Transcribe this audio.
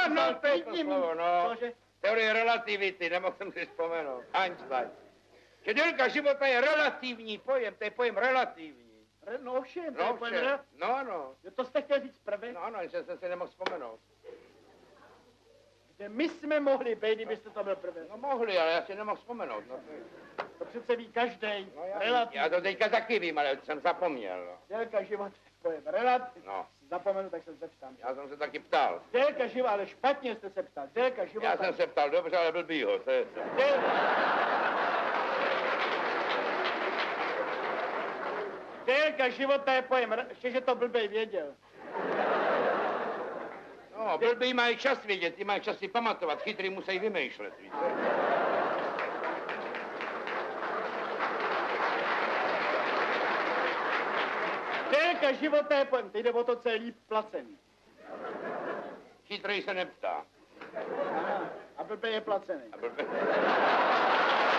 no, to je to slovo, no. Cože? Teorie relativity, nemohl jsem si vzpomenout. Einstein. Že délka života je relativní pojem, to je pojem relativní. No ovšem, to je pojem relativní. No, ano. To jste chtěl říct prvě? No, ano, že jsem si nemohl vzpomenout. Že my jsme mohli být, kdybyste to byl prvě. No mohli, ale já si nemohl vzpomenout. No, to přece ví každej. No, já to teďka taky vím, ale jsem zapomněl. No. Délka života je pojem relativní. No. Zapomenu, tak jsem se ptal. Já jsem se taky ptal. Délka života, ale špatně jste se ptal. Délka života... Já jsem se ptal, dobře, ale blbýho, to je to. Délka života je pojem, ještě, že to blbej věděl. No, blbý mají čas vědět, ty mají čas si pamatovat, chytrý musí vymýšlet, víte. Délka života je pojem, teď jde o to, co je líp placený. Chytrý se neptá. Aha, a blbej je placený. A blbej...